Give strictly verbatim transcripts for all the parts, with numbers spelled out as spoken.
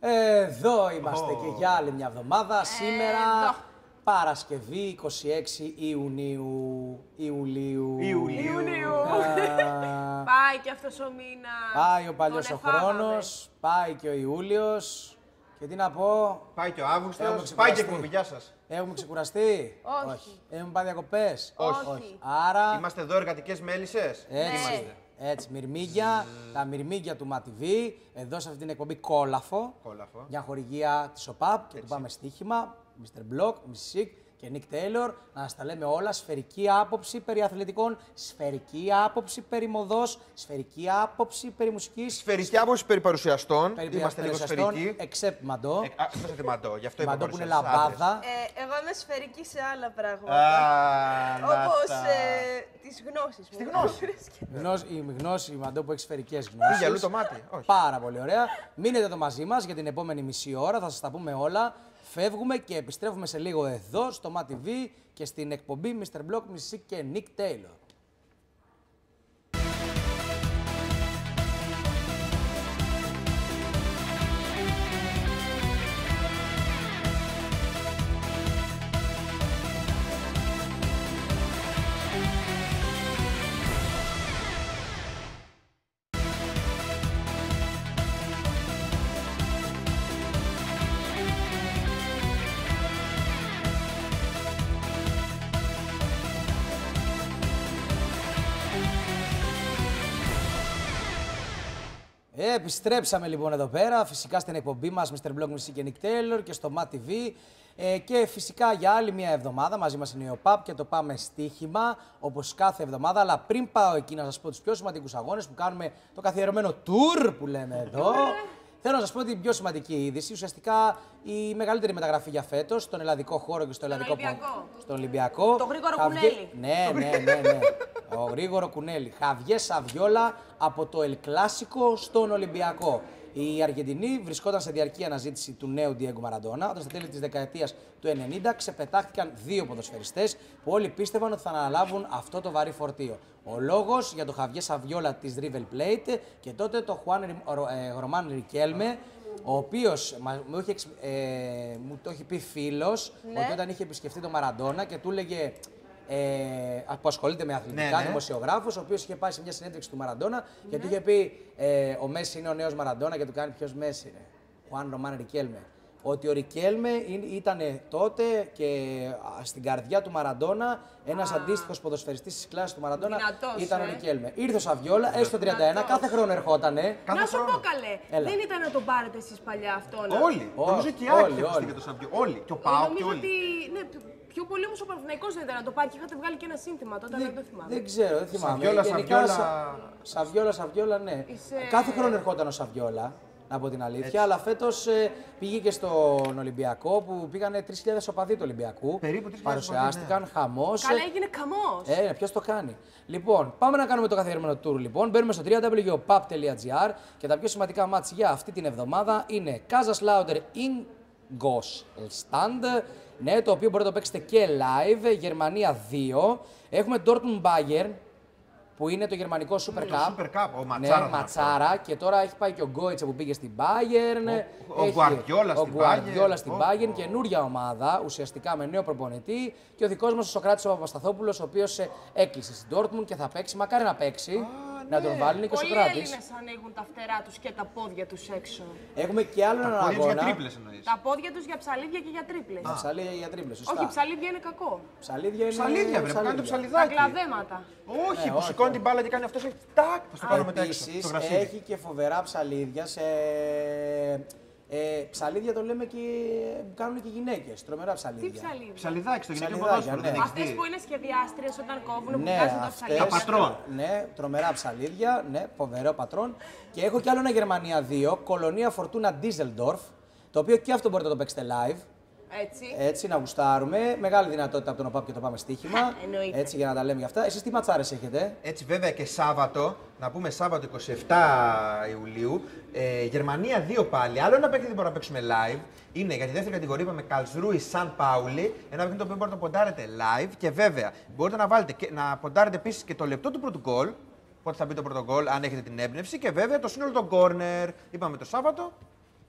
Εδώ είμαστε Oh. και για άλλη μια εβδομάδα. Σήμερα Εδώ. Παρασκευή είκοσι έξι Ιουνίου. Ιουλίου. Ιουλίου. Πάει και αυτός ο μήνας. Πάει ο παλιός Τον ο εφάγαμε. χρόνος, πάει και ο Ιούλιος. Και τι να πω, Πάει και ο Έχουμε Αύγουστος, πάει ξεκουραστεί. και η εκπομπή. Γεια σας. έχουμε ξεκουραστεί. Όχι. Έχουμε πάει διακοπές. Όχι. Άρα, Είμαστε εδώ εργατικές μέλισσες. έτσι, Ναι. έτσι, μυρμήγκια, τα μυρμήγκια του ΜΑΤΙΒ, εδώ σε αυτή την εκπομπή Κόλαφο. Κόλαφο. Μια χορηγία της ΟΠΑΠ και του πάμε στοίχημα, μίστερ Block, μισ Sick και Nick Taylor, να σας τα λέμε όλα, σφαιρική άποψη περί αθλητικών, σφαιρική άποψη περί μοδός, σφαιρική άποψη περί μουσικής, Σφαιρική άποψη περί παρουσιαστών. περί Είμαστε λίγο παρουσιαστών, σφαιρικοί. except Μαντό. Ε, α, Αυτό είναι μαντό, γι' αυτό είπα Μαντό που είναι παρουσιαστές. λαμπάδα. Ε, εγώ είμαι σφαιρική σε άλλα πράγματα. Α, να Όπως τα. ε, τις γνώσεις μου. Στη γνώση. Γνώση, η γνώση, η Μαντό που έχει σφαιρικές Τι γνώσεις. γυαλού το μάτι. Όχι. Πάρα πολύ ωραία. Μείνετε εδώ μαζί μας για την επόμενη μισή ώρα, θα σας τα πούμε όλα. Φεύγουμε και επιστρέφουμε σε λίγο εδώ στο ΜΑΤΙΒ και στην εκπομπή μίστερ Block, μισ Sick και Nick Taylor. Επιστρέψαμε λοιπόν εδώ πέρα, φυσικά στην εκπομπή μας μίστερ Block, μισ Sick και Nick Taylor και στο ΜΑΤΙΒ. Ε, και φυσικά για άλλη μια εβδομάδα μαζί μας είναι η ΟΠΑΠ και το πάμε στοίχημα όπως κάθε εβδομάδα. Αλλά πριν πάω εκεί να σας πω τους πιο σημαντικούς αγώνες που κάνουμε το καθιερωμένο tour που λέμε εδώ. Θέλω να σας πω την πιο σημαντική είδηση. Ουσιαστικά η μεγαλύτερη μεταγραφή για φέτος στον ελλαδικό χώρο και στο ελλαδικό Ολυμπιακό. στον Ολυμπιακό. Το Γρήγορο Χαβιέ- Κουνέλι. Ναι, ναι, ναι, ναι. Ο Γρήγορο Κουνέλι. Χαβιέ Σαβιόλα από το Ελ Κλάσικο στον Ολυμπιακό. Οι Αργεντινοί βρισκόταν σε διαρκή αναζήτηση του νέου Διέγκο Μαραντόνα, όταν στα τέλη της δεκαετίας του ενενήντα ξεπετάχτηκαν δύο ποδοσφαιριστές που όλοι πίστευαν ότι θα αναλάβουν αυτό το βαρύ φορτίο. Ο λόγος για τον Χαβιέ Σαβιόλα της River Plate και τότε τον Χουάν Ρωμάν Ρικέλμε, ο οποίος μα- μου, είχε εξ- ε, μου το έχει πει φίλος Ναι. ότι όταν είχε επισκεφτεί τον Μαραντόνα και του έλεγε. Ε, που ασχολείται με αθλητικά, Ναι, ναι. δημοσιογράφος, ο οποίος είχε πάει σε μια συνέντευξη του Μαραντόνα και του είχε πει ε, ο Μέση είναι ο νέος Μαραντόνα και του κάνει ποιος Μέση είναι. Χουάν Ρωμάν Ρικέλμε. Ότι ο Ρικέλμε ήταν τότε και α, στην καρδιά του Μαραντόνα ένας αντίστοιχος ποδοσφαιριστής της κλάσης του Μαραντόνα Δυνατός, ήταν ε. ο Ρικέλμε. Ήρθε ο Σαβιόλα, έστω τριάντα ένα, κάθε χρόνο ερχότανε. Κάθε Να σου χρόνο. πω καλέ, Έλα. δεν ήταν να τον πάρετε εσείς παλιά αυτόν. Όλοι. Όλοι, Νομίζω και η όλοι, Άκη όλοι. για το Σαββιό. Όλοι. Και ο Πάο και Νομίζω όλοι. ότι ναι, πιο πολύ όμως ο Παναθηναϊκός δεν ήταν να το πάρει και είχατε βγάλει και ένα σύνθημα τότε, αλλά δεν το θυμάμαι. Δεν ξέρω, δεν θυμάμαι. Σαβιόλα, Γενικά, Σαβιόλα. Σα- Σαβιόλα, Σαβιόλα, ναι. Είσαι- Κάθε χρόνο ερχόταν ο Σαβιόλα, να πω την αλήθεια. Αλλά φέτος ε, πήγε και στον Ολυμπιακό που πήγανε τρεις χιλιάδες οπαδοί του Ολυμπιακού. Περίπου τρεις χιλιάδες Παρουσιάστηκαν, χαμός. Καλά έγινε καμός. Ε, ποιος το κάνει. Λοιπόν, πάμε να κάνουμε το καθιερωμένο tour. Λοιπόν, μπαίνουμε στο double-u double-u double-u τελεία pap τελεία gr και τα πιο σημαντικά μάτς για αυτή την εβδομάδα είναι Kaiserslautern Ingolstadt, ναι, το οποίο μπορείτε να το παίξετε και live, Γερμανία δύο. Έχουμε Dortmund Bayern, που είναι το γερμανικό Super Cup. Super Cup, ο Ναι, Ματσάρα. ματσάρα. Και τώρα έχει πάει και ο Γκόιτσε που πήγε στην Bayern. Ο- ο Έχει- Guardiola ο στην Guardiola Bayern. στην Ω, Bayern. ω. Καινούρια ομάδα, ουσιαστικά με νέο προπονητή. Και ο δικός μας ο Σοκράτης ο Παπασταθόπουλος, ο οποίος ε, έκλεισε στην Dortmund και θα παίξει. Μακάρι να παίξει. Να τον βάλει και ο Πολλοί Σοκράτης. Έλληνες ανοίγουν τα φτερά τους και τα πόδια τους έξω. Έχουμε και άλλο έναν Πόδια για αγώνα. τρίπλες εννοείς. Τα πόδια τους για ψαλίδια και για τρίπλες. Ψαλίδια για τρίπλες, σωστά. Όχι, ψαλίδια είναι κακό. Ψαλίδια είναι. Ψαλίδια, βρε, που κάνει το Τα ψαλιδάκι. κλαδέματα. Όχι, Ναι, που όχι, σηκώνει όχι. την μπάλα και κάνει αυτό. Τάκ, θα στο πάρουμε μετά έξω. Επίσης, Στο γρασίδι. έχει και φοβερά ψαλίδια σε. Ε, ψαλίδια το λέμε και που κάνουν και γυναίκες. Τρομερά Τι ψαλίδια. ψαλίδια. Ψαλιδάκι στο γυναικείο Ψαλιδάκια, ποδόσφαιρο. ναι. Δεν έχεις Αυτές δει. που είναι σχεδιάστριες όταν κόβουν, που Ναι, βγάζουν τα αυτές, ψαλίδια. Τα πατρών. Ναι, τρομερά ψαλίδια, ναι, φοβερό πατρόν. Και έχω κι άλλο ένα Γερμανία δύο, Κολονία Φορτούνα Ντίζελντορφ, το οποίο και αυτό μπορείτε να το παίξετε live. Έτσι. Έτσι, να γουστάρουμε. Μεγάλη δυνατότητα από τον ΟΠΑΠ και το πάμε στοίχημα. Εννοείται. Έτσι, για να τα λέμε για αυτά. Εσείς τι ματσάρες έχετε? Έτσι βέβαια και Σάββατο, να πούμε Σάββατο είκοσι επτά Ιουλίου, ε, Γερμανία δύο πάλι. Άλλο ένα παιχνίδι που μπορούμε να παίξουμε live είναι για τη δεύτερη κατηγορία, είπαμε Καλσρούι Σαν Πάουλι. Ένα παιχνίδι το οποίο μπορείτε να ποντάρετε live και βέβαια μπορείτε να, βάλετε και, να ποντάρετε επίσης και το λεπτό του πρώτου γκολ. Πότε θα μπει το πρώτο γκολ, αν έχετε την έμπνευση. Και βέβαια το σύνολο των corner. Είπαμε το Σάββατο.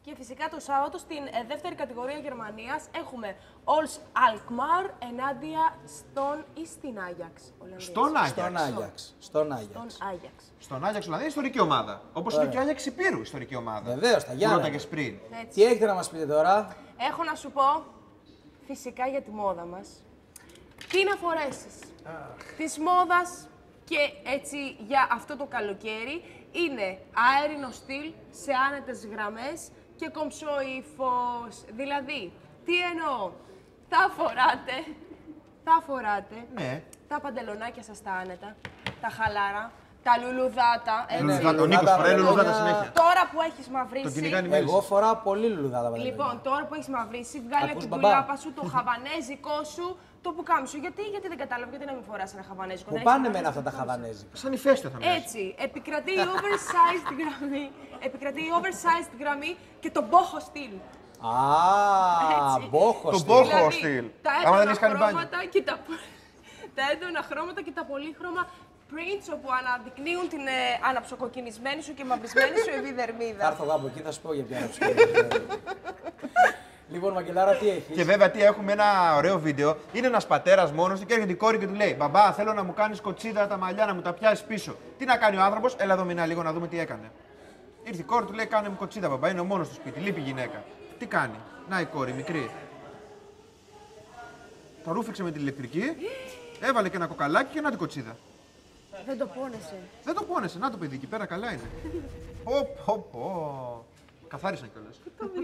Και φυσικά το Σάββατο στην ε, δεύτερη κατηγορία Γερμανίας έχουμε Όλς Alkmaar ενάντια στον ή στην Άγιαξ. Στον Άγιαξ. Στον Άγιαξ. Στον Άγιαξ. Στον Άγιαξ. Στον Άγιαξ, δηλαδή ιστορική ομάδα. Όπως είναι και ο Άγιαξ Υπήρου, ιστορική ομάδα. Βεβαίως, τα Γιάννα. Πρώτα και πριν. Έτσι. Τι έχετε να μας πείτε τώρα? Έχω να σου πω, φυσικά για τη μόδα μας, τι να φορέσεις. Της μόδας και έτσι για αυτό το καλοκαίρι είναι αέρινο στυλ σε άνετες γραμμές και κομψό ύφος. Δηλαδή, τι εννοώ, θα φοράτε, θα φοράτε Ναι. τα παντελονάκια σας τα άνετα, τα χαλάρα, τα λουλουδάτα, έτσι. Λουλουδάτα, ο Νίκος φοράει λουλουδάτα συνέχεια. Τώρα που έχεις Τον μαυρίσει, κυνηγάνε οι Εγώ μέλισσες. φοράω πολύ λουλουδάτα. παιδιά. λοιπόν, τώρα που έχεις μαυρίσει, βγάλε Ακούς, την μπαμπά? τουλάπα σου, το χαβανέζικο σου, το πουκάμισο. Γιατί, γιατί δεν κατάλαβα, γιατί να μην φοράς ένα χαβανέζικο. Που να πάνε έχεις με αυτά τα πουκάμισο. χαβανέζικα. Σαν ηφαίστειο θα μοιάζει. Έτσι, επικρατεί η oversized γραμμή, επικρατεί η oversized γραμμή και το boho στυλ. Α, Έτσι. μπόχο Το στυλ. boho Δηλαδή, στυλ. τα Άμα δεν έντονα έχεις κάνει μπάνιο. χρώματα και τα, τα έντονα χρώματα και τα πολύχρωμα prints όπου αναδεικνύουν την ε, αναψοκοκκινισμένη σου και μαυρισμένη σου Θα επιδερμίδα. έρθω εγώ από εκεί, θα σου πω για ποια είναι. Λοιπόν, Μαγκελάρα, τι έχεις? Και βέβαια, τι έχουμε ένα ωραίο βίντεο. Είναι ένας πατέρας μόνος του και έρχεται η κόρη και του λέει: Μπαμπά, θέλω να μου κάνεις κοτσίδα τα μαλλιά, να μου τα πιάσεις πίσω. Τι να κάνει ο άνθρωπος, έλα εδώ μηνά λίγο να δούμε τι έκανε. Ήρθε η κόρη του, λέει: Κάνε μου κοτσίδα, μπαμπά, είναι ο μόνος στο σπίτι, λείπει η γυναίκα. Τι κάνει, να η κόρη, μικρή. Τα ρούφηξε με την ηλεκτρική, έβαλε και ένα κοκαλάκι και να την κοτσίδα. Δεν το πόνεσαι. Δεν το πόνεσε, να το παιδί εκεί πέρα, καλά είναι. Πω, πω, πω. Καθάρισαν κιόλας.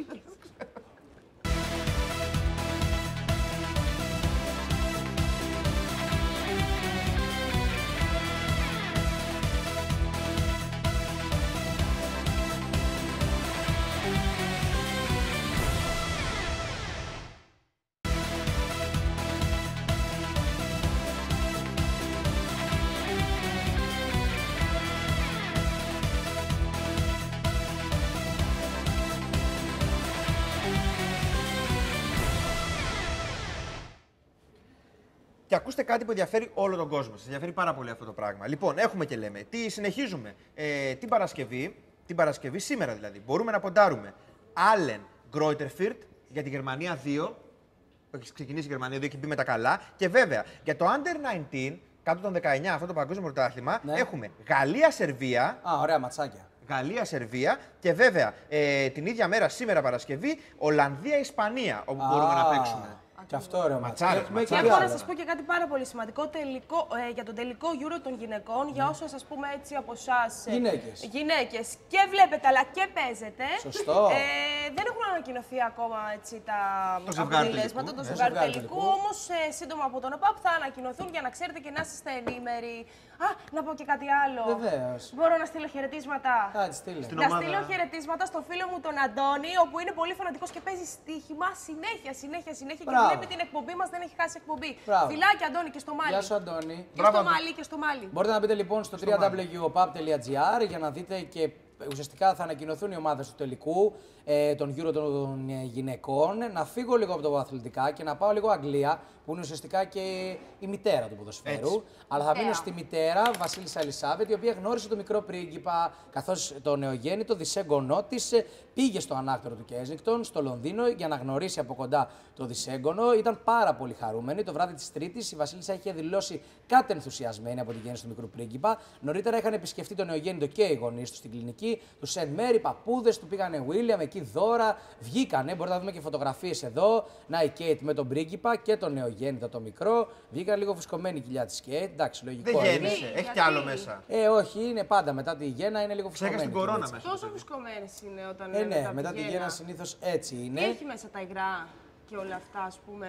Και ακούστε κάτι που ενδιαφέρει όλο τον κόσμο. Σας ενδιαφέρει πάρα πολύ αυτό το πράγμα. Λοιπόν, έχουμε και λέμε. Τι συνεχίζουμε. Ε, την Παρασκευή, την Παρασκευή, σήμερα δηλαδή, μπορούμε να ποντάρουμε Allen Greuterfurt για τη Γερμανία δύο. Έχει ξεκινήσει η Γερμανία δύο, έχει μπει με τα καλά. Και βέβαια για το Under δεκαεννιά, κάτω των δεκαεννιά, αυτό το παγκόσμιο πρωτάθλημα, Ναι. έχουμε Γαλλία-Σερβία. Α, ωραία ματσάκια. Γαλλία-Σερβία και βέβαια ε, την ίδια μέρα, σήμερα Παρασκευή, Ολλανδία-Ισπανία, όπου μπορούμε να παίξουμε. Και αυτό ωραίο Ματσάρες, Έχουμε Και και έχω άλλα. να σας πω και κάτι πάρα πολύ σημαντικό τελικό, ε, για τον τελικό Euro των γυναικών, για όσους σας πούμε έτσι από εσάς ε, Γυναίκες. γυναίκες και βλέπετε αλλά και παίζετε. Σωστό. Ε, δεν έχουν ανακοινωθεί ακόμα έτσι, τα Το ζευγάρι αποτελέσματα τελικού. του Ναι, ζευγάρι ζευγάρι τελικού. τελικού. Όμως ε, σύντομα από τον ΟΠΑΠ θα ανακοινωθούν για να ξέρετε και να είστε ενήμεροι. Α, να πω και κάτι άλλο. Βεβαίως. Μπορώ να στείλω χαιρετίσματα. Κάτι στείλε. Στην Να ομάδα- στείλω χαιρετίσματα στο φίλο μου τον Αντώνη, όπου είναι πολύ φανατικός και παίζει στοίχημα συνέχεια, συνέχεια, συνέχεια Μπράβο. και βλέπει την εκπομπή μας, δεν έχει χάσει εκπομπή. Μπράβο. Φιλάκια, Αντώνη, και στο Μάλι. Γεια σου, Αντώνη. Και Μπράβο, στο Αντώνη. Μάλι και στο Μάλι. Μπορείτε να μπείτε λοιπόν στο double-u double-u double-u τελεία ο παπ τελεία τζι άρ για να δείτε και ουσιαστικά θα ανακοινωθούν οι ομάδες του τελικού ε, των Euro των ε, γυναικών. Να φύγω λίγο από το αθλητικά και να πάω λίγο Αγγλία, που είναι ουσιαστικά και η μητέρα του ποδοσφαίρου. Έτσι. Αλλά θα μείνω Μητέρα. στη μητέρα, Βασίλισσα Ελισάβετ, η οποία γνώρισε τον μικρό πρίγκιπα, καθώς το νεογέννητο δισέγγονό της ε, πήγε στο ανάκτορο του Κένζινγκτον, στο Λονδίνο, για να γνωρίσει από κοντά το δισέγγονο. Ήταν πάρα πολύ χαρούμενη. Το βράδυ της Τρίτης η Βασίλισσα είχε δηλώσει κάτι ενθουσιασμένη από την γέννηση του μικρού πρίγκιπα. Νωρίτερα είχαν επισκεφτεί το νεογέννητο και οι γονείς του στην κλινική, του Σεντ Μέρι, παππούδες του πήγανε Βίλιαμ, εκεί δώρα. Βγήκανε, μπορείτε να δούμε και φωτογραφίες εδώ. Να η Κέιτ με τον πρίγκιπα και το νεογέννητο το μικρό. Βγήκαν λίγο φουσκωμένη η κοιλιά της Κέιτ. Εντάξει, λογικό. Δεν είναι. γέννησε, έχει γιατί? κι άλλο μέσα. Ε, όχι, είναι πάντα μετά τη γέννα είναι λίγο φουσκωμένη. Ξέχασε την η κορώνα κοιλίτσα. μέσα. Τόσο φουσκωμένες είναι όταν Ε, είναι ναι, μετά τη γέννα συνήθως έτσι Τι είναι. έχει μέσα τα υγρά και όλα αυτά, ας πούμε.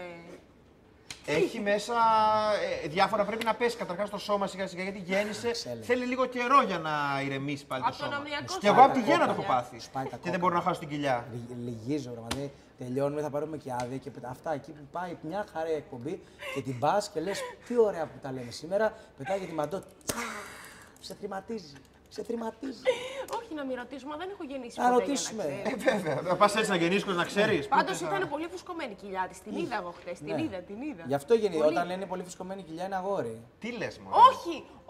Έχει μέσα ε, διάφορα, πρέπει να πέσει καταρχάς το σώμα σιγά σιγά γιατί γέννησε. Ξέρει. Θέλει λίγο καιρό για να ηρεμήσει πάλι το Από τον σώμα. αμμονιακό Και εγώ σπάει από τη τα γέννα το κόκκαλια. έχω πάθει. Σπάει τα Και δεν κόκκαλια. μπορώ να χάσω την κοιλιά. Λυ- Λυγίζω, δηλαδή. Τελειώνουμε, θα πάρουμε και άδεια και πετά- αυτά εκεί που πάει μια χαρά η εκπομπή και την πα και λε: Τι ωραία που τα λέμε σήμερα. Πετάει για τη μαντό. Τσα, σε θρηματίζει. Σε θρηματίζει. Όχι να μην ρωτήσουμε, δεν έχω γεννήσει Να ποτέ, ρωτήσουμε. για να Ε, ξέρεις. βέβαια. Θα πα έτσι να γεννήσει να ξέρει. Πάντως ήταν πολύ φουσκωμένη η κοιλιά της. Την είδα εγώ χτες. Την Ναι. είδα, την είδα. Γι' αυτό γεννη, Πολύ. όταν λένε πολύ φουσκωμένη κοιλιά είναι αγόρι. Τι λε, μου. Όχι,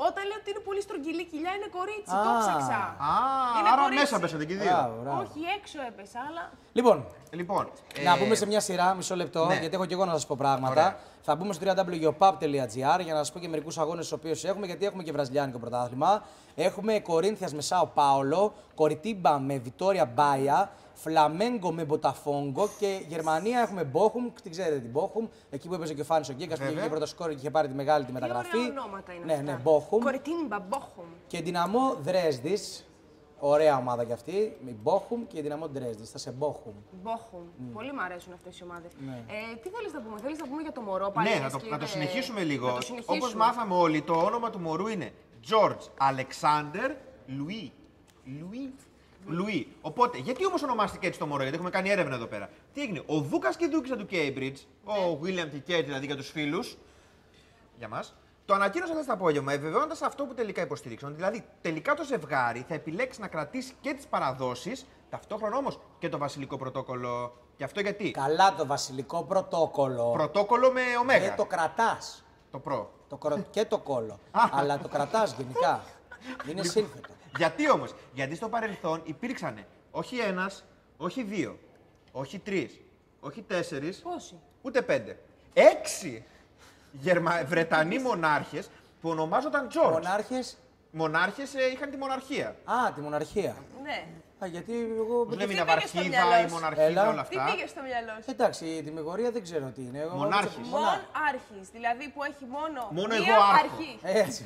Όταν λέω ότι είναι πολύ στρογγυλή κοιλιά, είναι κορίτσι. Α. Το ψάξα. Α, Είναι άρα κορίτσι. μέσα πέσατε και οι δύο. Μπράβο, μπράβο. Όχι, έξω έπεσα, αλλά. Λοιπόν, Λοιπόν, να ε, πούμε σε μια σειρά, μισό λεπτό, ναι. γιατί έχω και εγώ να σας πω πράγματα. Ωραία. Θα μπούμε στο double-u double-u double-u τελεία geopub τελεία gr για να σας πω και μερικούς αγώνες τους οποίους έχουμε, γιατί έχουμε και βραζιλιάνικο πρωτάθλημα. Έχουμε Κορίνθιας με Σάο Πάολο, Κοριτίμπα με Βιτόρια Μπάια, Φλαμέγκο με Μποταφόγκο και Γερμανία έχουμε Μπόχουμ, την ξέρετε την Μπόχουμ, εκεί που έπαιζε και ο Φάνης ο Γκέγκας που είχε Βέβαια. πρώτο σκόρ και είχε πάρει τη μεγάλη τη Τι μεταγραφή. ωραία ονόματα είναι Ναι, αυτά. ναι, Μπόχουμ. Κοριτίμπα, Μπόχουμ. Και Δυναμό Δρέσδης, ωραία ομάδα κι αυτή, με Μπόχουμ και Δυναμό Δρέσδης, θα σε Μπόχουμ. Μπόχουμ. Πολύ μου αρέσουν αυτές οι ομάδες. Ναι. Ε, τι θέλεις να πούμε, θέλεις να πούμε για το μωρό πάλι. ναι, λες να το, και να το είναι- συνεχίσουμε λίγο. Να το συνεχίσουμε. Όπως μάθαμε όλοι, το όνομα του μωρού είναι George Alexander Louis. Louis. Louis. Οπότε, γιατί όμως ονομάστηκε έτσι το μωρό, γιατί έχουμε κάνει έρευνα εδώ πέρα. Τι έγινε, ο Δούκας και η Δούκισσα του Cambridge, ο William και Kate δηλαδή για τους φίλους, για μας, το ανακοίνωσαν χθες το απόγευμα, επιβεβαιώνοντας αυτό που τελικά υποστήριξαν. Δηλαδή, τελικά το ζευγάρι θα επιλέξει να κρατήσει και τις παραδόσεις, ταυτόχρονα όμως και το βασιλικό πρωτόκολλο. Και αυτό γιατί. Καλά το βασιλικό πρωτόκολλο. Πρωτόκολλο με ωμέγα. Και το κρατάς. Το προ. Το κρο... και το κόλλο. Α. Αλλά το κρατάς γενικά. Είναι σύνθετο. Γιατί όμως, γιατί στο παρελθόν υπήρξαν όχι ένας, όχι δύο, όχι τρεις, όχι τέσσερις, Πόσοι. ούτε πέντε. Έξι Γερμα... Βρετανοί μονάρχες που ονομάζονταν George. Μονάρχες. Μονάρχες ε, είχαν τη μοναρχία. Α, τη μοναρχία. Ναι. Α, γιατί εγώ. Πώς λέμε η τι πήγε στο ναυαρχίδα, μυαλό η σου? μοναρχίδα, Έλα. όλα Τι αυτά. πήγε στο μυαλό σου. Εντάξει, τη Μεγορία δεν ξέρω τι είναι. Εγώ Μονάρχης. Μονά- Μονάρχης, δηλαδή που έχει μόνο, Μόνο μία εγώ άρχο. αρχή. Έτσι.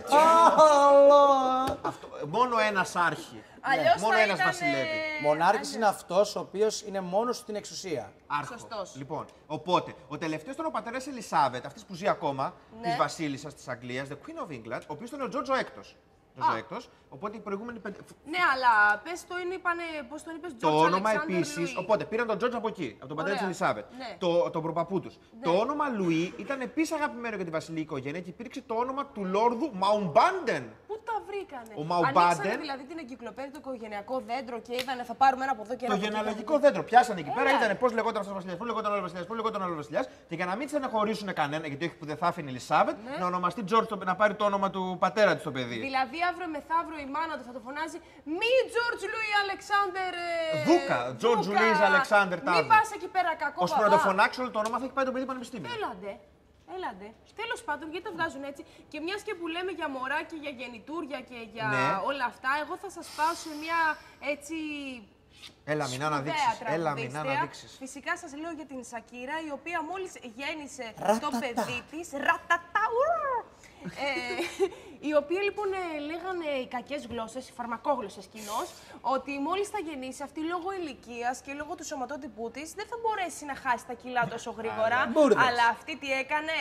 Αλλά. Αυτό, μόνο ένας άρχη. Αλλιώς Μόνο θα ένας ήταν, βασιλεύει. ε, Μονάρχης αλλιώς. είναι αυτός ο οποίος είναι μόνος στην εξουσία. Άρχο. Σωστός. Λοιπόν, οπότε, ο τελευταίο ήταν ο πατέρα Ελισάβετ, αυτή που ζει ακόμα, Ναι. τη βασίλισσα τη Αγγλίας, the Queen of England, ο οποίο ήταν ο Τζόρτζο έκτο. Α. έκτος, οπότε οι προηγούμενοι πέντε. Ναι, αλλά πες το είναι, είπανε, πώς τον είπες, Το George όνομα Alexander επίση. Louis. Οπότε πήραν τον Τζόρτζ από εκεί, από τον πατέρα τη Ωραία. Ελισάβετ. Ναι. Το, τον προπαππού του. Το όνομα Λουί ήταν επίση αγαπημένο για τη βασιλική οικογένεια και υπήρξε το όνομα του Λόρδου Μαουμπάντεν. Πού τα βρήκανε. Ο Mountbatten. Ανοίξανε δηλαδή την εγκυκλοπαίδεια, το οικογενειακό δέντρο και είδανε θα πάρουμε ένα από εδώ και ένα Το από εκεί. γενεαλογικό δέντρο. Πιάσανε εκεί πέρα, Έλα. είδανε πώ λεγόταν αυτό ο βασιλιά, πώ λεγόταν ο άλλο βασιλιά, πώ λεγόταν ο άλλο βασιλιά. Και για να μην στεναχωρήσουν κανένα, γιατί όχι που δεν θα άφηνε η Ελισάβετ, Ναι. να ονομαστεί George, το- να πάρει το όνομα του πατέρα τη το παιδί. Δηλαδή αύριο μεθαύριο η μάνα του θα το φωνάζει Μη George Louis Alexander. ε, Δούκα, George Δούκα. Louis Alexander Μην τάδε. πα εκεί πέρα κακό Ώσπου να παπά. το φωνάξει όλο το όνομα θα έχει πάει το παιδί πανεπιστήμιο. Έλαντε. Έλαντε. Τέλος πάντων, γιατί το βγάζουν έτσι. Και μιας και που λέμε για μωρά και για γεννητούρια και για Ναι. όλα αυτά, εγώ θα σας πάω σε μια έτσι. Έλα, μην να δείξει. σπουδαία Έλα, μην να τραγουδίστρια. δείξει. Φυσικά σας λέω για την Σακύρα, η οποία μόλις γέννησε το Ρατατά. παιδί της. Ρατατά. ουρ. ε, η οποία λοιπόν ε, λέγανε οι κακές γλώσσες, οι φαρμακόγλωσσες κοινώς, ότι μόλις θα γεννήσει αυτή λόγω ηλικίας και λόγω του σωματότυπού της δεν θα μπορέσει να χάσει τα κιλά τόσο γρήγορα. Μπούρδες. Αλλά αυτή τι έκανε,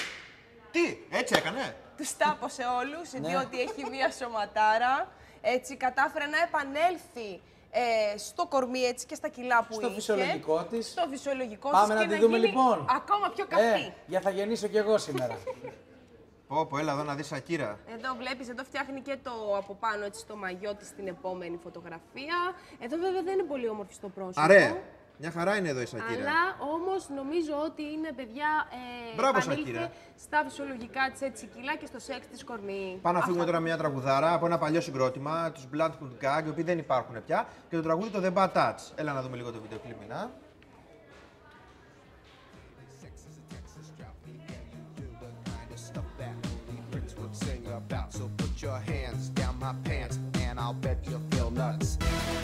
Τι, έτσι έκανε. τους τάπωσε όλους, Ναι. διότι έχει μία σωματάρα. Έτσι κατάφερε να επανέλθει ε, στο κορμί έτσι και στα κιλά που Στο είχε. φυσιολογικό της. Στο φυσιολογικό Πάμε της να και τη δούμε γίνει λοιπόν. ακόμα πιο καυτή. Ε, για θα γεννήσω κι εγώ σήμερα. Πω, πω, έλα εδώ να δει Σακύρα. Εδώ βλέπεις, εδώ φτιάχνει και το από πάνω έτσι το μαγιό της στην επόμενη φωτογραφία. Εδώ βέβαια δεν είναι πολύ όμορφη στο πρόσωπο. Αρέ, μια χαρά είναι εδώ η Σακύρα. Αλλά όμως νομίζω ότι είναι παιδιά ε, Μπράβο, επανήλθε Σακύρα. στα φυσιολογικά της έτσι κιλά και στο σεξ της κορμί. Πάμε να φύγουμε τώρα μια τραγουδάρα από ένα παλιό συγκρότημα, τους Blunt Gag, οι οποίοι δεν υπάρχουν πια, και το τραγούδι το The Bad Touch. Έλα να δούμε λίγο το βίντεο κλιπ, Μινά. Sing about, so put your hands down my pants, and I'll bet you feel nuts.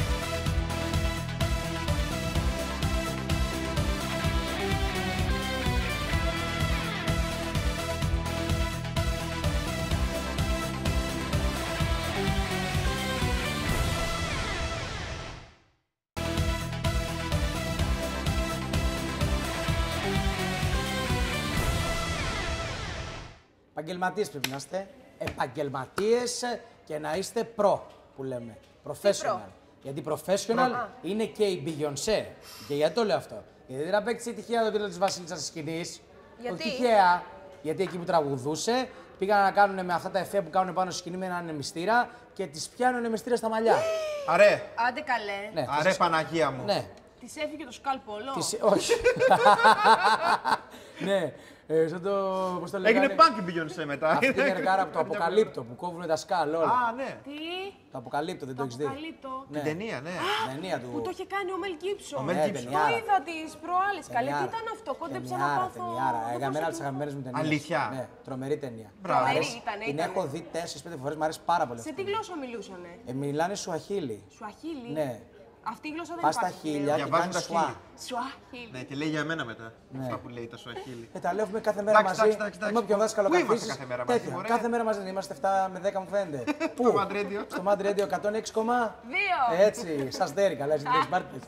Επαγγελματίες πρέπει να είστε. Επαγγελματίες και να είστε προ που λέμε. Professional. Γιατί professional είναι και η Beyoncé. Και γιατί το λέω αυτό. Γιατί δεν απέκτησε τυχαία το τίτλο της βασίλισσας της σκηνής. Γιατί? Όχι τυχαία. Γιατί εκεί που τραγουδούσε πήγαν να κάνουν με αυτά τα εφέ που κάνουν πάνω στη σκηνή με έναν μυστήρα και τις πιάνουν μυστήρα στα μαλλιά. Αρέ, Άντε καλέ. Ναι, θα αρέ σας- Παναγία μου. Ναι. Της έφυγε το σκάλπολο. Της... Όχι. Ναι. Ε, σαν το. Πώς το λέγανε. Έγινε πάνκι Beyoncé μετά. Αυτή την εργάρα από το Αποκαλύπτο που κόβουν τα σκάλ όλα. Α, ναι. Τι. Το Αποκαλύπτο, δεν το Το έχεις δει. αποκαλύπτω. Ναι. Την ταινία, ναι. Την ταινία του. Που το είχε κάνει ο Μελ Γκίψον. Ο Μελ Ναι, Γκίψον. Το ταινιάρα. είδα τις προάλλες. Καλή, τι Ταινιάρα. ήταν αυτό. Κόντεψα να Ταινιάρα, πάθω. ταινιάρα. δεν Εγαμένα από τις μπορούσα αγαπημένες μου ταινίες. Αλήθεια? Ναι, τρομερή ταινία. Μπράβο. Μ' αρέσει. Ήτανε, Την ήτανε. έχω δει τέσσερις πέντε φορές, μου αρέσει πάρα πολύ. Σε αυτή. τι γλώσσα μιλούσανε. Ε, μιλάνε Σουαχίλι. Σουαχίλι. Ναι. Αυτή η γλώσσα δεν Πας στα υπάρχει. χίλια και Διαβάζουν κάνεις τα σουά. χίλια. Σουαχίλι. Ναι, και λέει για μένα μετά. Αυτά που λέει τα Σουαχίλι. Ε, τα λέω έχουμε κάθε μέρα Εντάξει, μαζί. εντάξει, εντάξει, Με όποιον δάσκαλο Πού είμαστε καθίσεις, κάθε μέρα μαζί, τέτοια. μωρέ? Κάθε μέρα μαζί δεν είμαστε εφτά με δέκα μου φαίνεται. Πού? Mad Radio. Στο Mad Radio εκατόν έξι κόμμα Δύο. Έτσι, σας δέρει καλά, έτσι δεν πάρτες.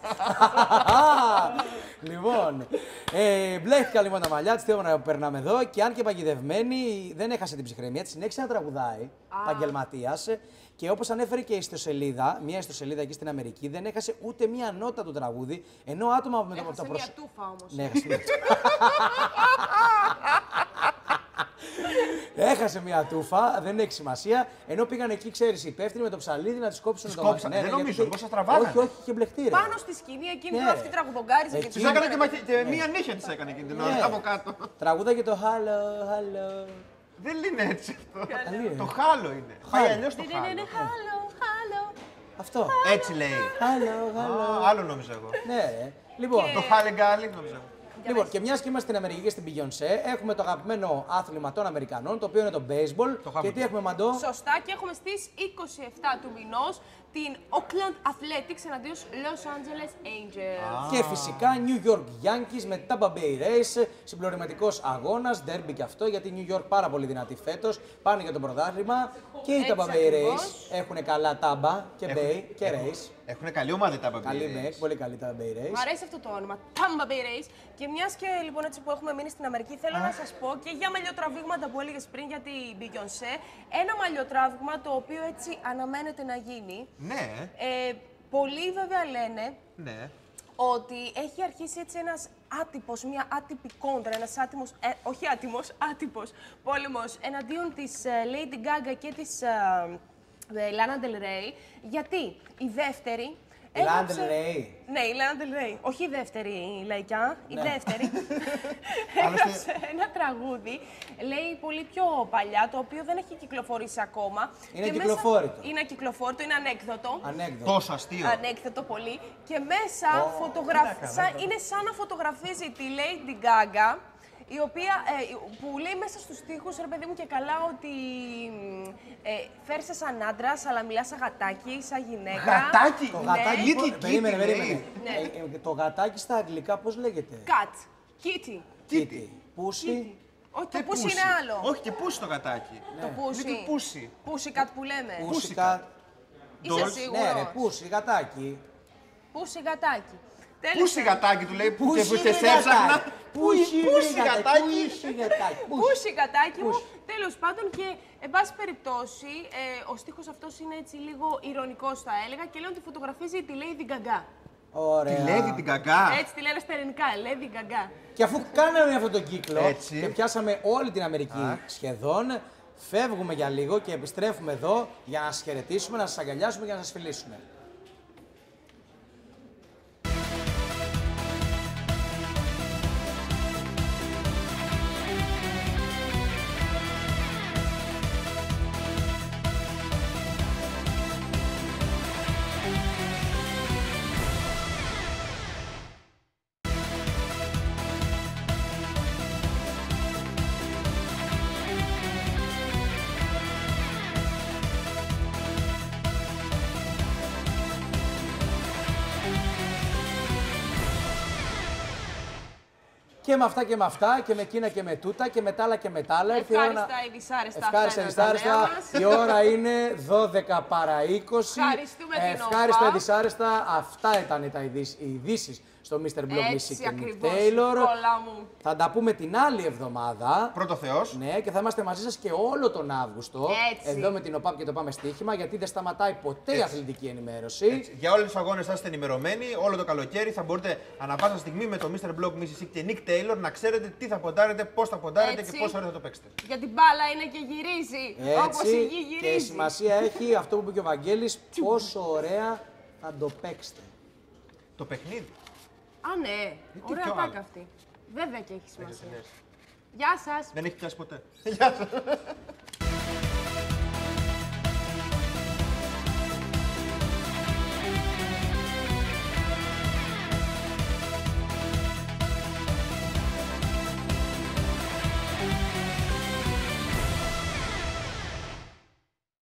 Λοιπόν, ε, μπλέχτηκα λοιπόν τα μαλλιά της, θέλω να περνάμε εδώ και αν και παγιδευμένη δεν έχασε την ψυχραιμία της, συνέχισε να τραγουδάει, επαγγελματίας. Και όπως ανέφερε και η ιστοσελίδα, μια ιστοσελίδα εκεί στην Αμερική, δεν έχασε ούτε μία νότα του τραγούδι, ενώ άτομα με το Έχασε το μια προσ- τούφα όμως. Ναι, έχασε μια Έχασε μια τούφα, δεν έχει σημασία. Ενώ πήγαν εκεί, ξέρει, οι υπεύθυνοι με το ψαλίδι να τη κόψουν Τις το μάτι. κόψανε, δεν γιατί- νομίζω, μήπως σας τραβάγανε. Όχι, όχι, είχε μπλεχτεί. ρε. Πάνω στη σκηνή εκείνη Ναι. που αυτή τραγουδογκάριζε και Εκεί. Της της έκανε και, έκανε- μαχη- και μία νύχια της έκανε εκείνη την Ναι. ώρα, από κάτω. Τραγούδαγε το hello, hello. Δεν είναι έτσι αυτό. Καλή, Το ε. χάλο είναι. Πάει αλλιώς το Ναι, ναι, ναι, χάλο. χάλο, χάλο. Αυτό. Έτσι λέει. Hello, hello. Α, άλλο νόμιζα εγώ. Ναι, ρε. Λοιπόν, Το χάλε γκάλι νόμιζα εγώ. Λοιπόν, και μια και είμαστε στην Αμερική και στην Beyoncé, έχουμε το αγαπημένο άθλημα των Αμερικανών, το οποίο είναι το baseball. είχαμε Και τι πει. έχουμε, Μαντό? Σωστά, και έχουμε στις είκοσι επτά του μηνός την Oakland Athletics εναντίον Los Angeles Angels. Και φυσικά New York Yankees με Tampa Bay Rays, συμπληρωματικός αγώνας, derby και αυτό, γιατί New York πάρα πολύ δυνατή φέτος, πάνε για το πρωτάθλημα. Και οι Έτσι Tampa Bay Rays ακριβώς. έχουν καλά Tampa και Bay και Rays. Έχουν καλή ομάδα τα Tampa Bay Καλή Rays. Bay, πολύ καλή Tampa Bay Rays. Μ' αρέσει αυτό το όνομα, Tampa Bay Rays. Και μιας και λοιπόν έτσι που έχουμε μείνει στην Αμερική, θέλω να σας πω και για μαλλιοτραβήγματα που έλεγες πριν για την Beyoncé, ένα μαλλιοτράβηγμα το οποίο έτσι αναμένεται να γίνει. Ναι, Ε, πολλοί βέβαια λένε ναι. ότι έχει αρχίσει έτσι ένας άτυπος, μια άτυπη κόντρα, ένας άτιμος, ε, όχι άτιμος, άτυπος πόλεμος εναντίον της ε, Lady Gaga και της ε, ε, Lana Del Rey, γιατί η δεύτερη Lana έγραψε- Del Rey. Ναι, η Lana Del Rey. Όχι η δεύτερη η λαϊκιά, η Ναι. δεύτερη. Έγραψε ένα τραγούδι, λέει πολύ πιο παλιά, το οποίο δεν έχει κυκλοφορήσει ακόμα. Είναι Και μέσα- κυκλοφόρητο. Είναι κυκλοφόρητο, είναι ανέκδοτο. Ανέκδοτο. Τόσο αστείο. Ανέκθετο πολύ. Και μέσα φωτογραφ... σαν- είναι σαν να φωτογραφίζει τη Lady Gaga, η οποία, ε, που λέει μέσα στους στίχους, ρε παιδί μου και καλά, ότι ε, φέρεσαι σαν άντρας, αλλά μιλάς σαν γατάκι, σαν γυναίκα. Γατάκι. Το Ναι. γατάκι. Little πώς- Περίμενε, Kitty, περίμενε. λέει. Ναι. Ε, ε, Το γατάκι στα αγγλικά πώς λέγεται? Cat. Kitty. Kitty. Πούσι. Όχι, Τι το πούσι είναι άλλο. Όχι, και πούσι το γατάκι. Το πούσι. Little pussy. Πούσι cat που λέμε. Πούσικα. Είσαι Dolls. σίγουρος. Ναι, ρε, πούσι, γατάκι. Πούσι γατάκι. Τέλος Πούσι πάντων. γατάκι του λέει που και Πούσι που σε ρε έψαχνα. γατάκι. Πούσι Πούσι ρε γατάκι. Πούσι γατάκι. Πούσι. Πούσι γατάκι μου. Πούσι. Τέλος πάντων και, εν πάση περιπτώσει, ε, ο στίχος αυτός είναι έτσι λίγο ηρωνικός θα έλεγα και λέω ότι φωτογραφίζει τη Lady Gaga. Ωραία. Τη λέει την καγκά. Έτσι τη λένε στα ελληνικά, Lady Gaga. Και αφού κάναμε αυτόν τον κύκλο Έτσι. και πιάσαμε όλη την Αμερική σχεδόν, φεύγουμε για λίγο και επιστρέφουμε εδώ για να σας χαιρετήσουμε, να σας αγκαλιάσουμε και να σας φιλήσουμε. Και με αυτά και με αυτά και με εκείνα και με τούτα και με τ' άλλα και με τ' άλλα. Ήρθε η ώρα να- Ευχάριστα ή δυσάρεστα. Ευχάριστα, αυτά είναι τα νέα δυσάρεστα. μας. Η ώρα είναι δώδεκα παρά είκοσι. Ευχαριστούμε την Ευχάριστα, ΟΠΑ. δυσάρεστα. Αυτά ήταν τα ειδήσεις- οι ειδήσεις στο μίστερ Blog Music Έτσι και Nick ακριβώς, Taylor. όλα μου. Θα τα πούμε την άλλη εβδομάδα. Πρώτο Θεός. Ναι, και θα είμαστε μαζί σας και όλο τον Αύγουστο. Έτσι. Εδώ με την ΟΠΑΠ και το Πάμε Στοίχημα, γιατί δεν σταματάει ποτέ η αθλητική ενημέρωση. Έτσι. Για όλους τους αγώνες θα είστε ενημερωμένοι. Όλο το καλοκαίρι θα μπορείτε ανά πάσα στιγμή με το μίστερ Blog Music και Nick Taylor να ξέρετε τι θα ποντάρετε, πώς θα ποντάρετε Έτσι. και πόσο ώρα θα το παίξετε. Γιατί μπάλα είναι και γυρίζει. Όπως η γη και γυρίζει. σημασία έχει αυτό που είπε και ο Βαγγέλης, πόσο ωραία θα το παίξετε. Το παιχνίδι. Α, ναι. Ωραία ποιο τάκα άλλο? αυτή. Βέβαια και έχει σημασία. ναι. Γεια σας. Δεν έχει πιάσει ποτέ. Γεια σας.